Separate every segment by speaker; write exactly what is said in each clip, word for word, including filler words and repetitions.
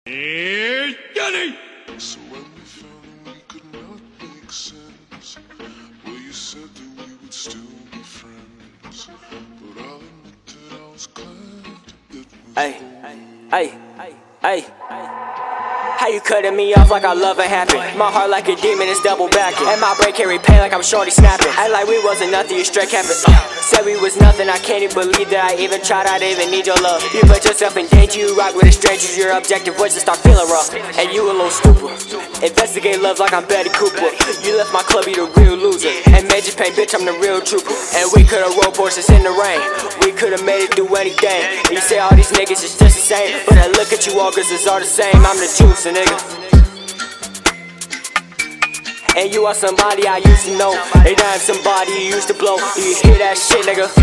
Speaker 1: Hey, Johnny!
Speaker 2: So when we found we could not make sense, well, you said that we would still be friends, but I'll admit that I was glad it was
Speaker 3: Ay, ay, ay, ay. How you cutting me off like our love ain't happen? My heart like a demon is double backing, and my brain carry pain like I'm shorty snapping. Act like we wasn't nothing, you straight capping. uh, Said we was nothing, I can't even believe that I even tried, I didn't even need your love. You put yourself in danger, you rock with a stranger. Your objective was to start feeling rough, and you a little stupid. Investigate love like I'm Betty Cooper. You left my club, you the real loser, and made you pay, bitch, I'm the real trooper. And we could've rode horses in the rain, we could've made it do anything. And you say all these niggas is just the same, but I look at you all cause it's all the same. I'm the juice, nigga. And you are somebody I used to know, and I'm somebody you used to blow. Do you hear that shit, nigga?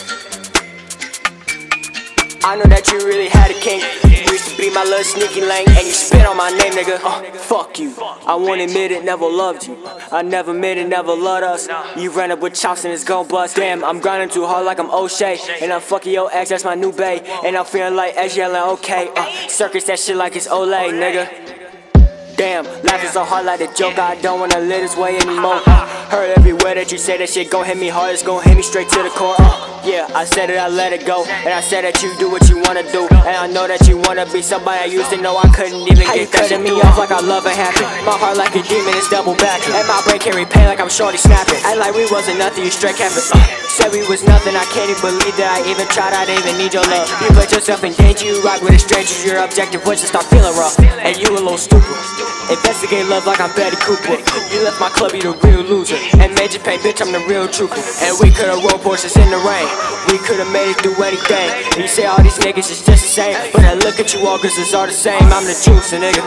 Speaker 3: I know that you really had a king. You used to be my little sneaky lane, and you spit on my name, nigga. uh, Fuck you. I won't admit it, never loved you. I never admit it, never loved us. You ran up with chops and it's gon' bust. Damn, I'm grinding too hard like I'm O'Shea, and I'm fucking your ex, that's my new bae. And I'm feeling like Edge yelling okay. uh, Circus that shit like it's Olay, nigga. Damn, laughing so hard like a joke, I don't wanna live this way anymore. uh, Heard everywhere that you say that shit gon' hit me hard, it's gon' hit me straight to the core. uh, Yeah, I said it, I let it go, and I said that you do what you wanna do, and I know that you wanna be somebody I used to know. I couldn't even How get you cutting me off like our love ain't happen? My heart like a demon, it's double backing, and my brain carry pain like I'm shorty snapping. Act like we wasn't nothing, you straight capping. uh, Said we was nothing, I can't even believe that I even tried, I didn't even need your love. You put yourself in danger, you rock with a stranger. Your objective was to start feeling rough, and you a little stupid. Investigate love like I'm Betty Cooper. You left my club, you the real loser, and made you pay, bitch, I'm the real trooper. And we could've rode horses in the rain, we could've made it through anything. And you say all these niggas is just the same, but I look at you all cause it's all the same. I'm the juice, nigga.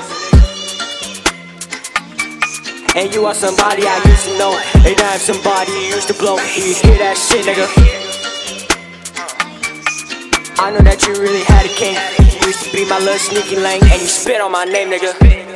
Speaker 3: And you are somebody I used to know, and I'm somebody you used to blow. Do you hear that shit, nigga? I know that you really had a king. You used to be my little sneaky lane, and you spit on my name, nigga.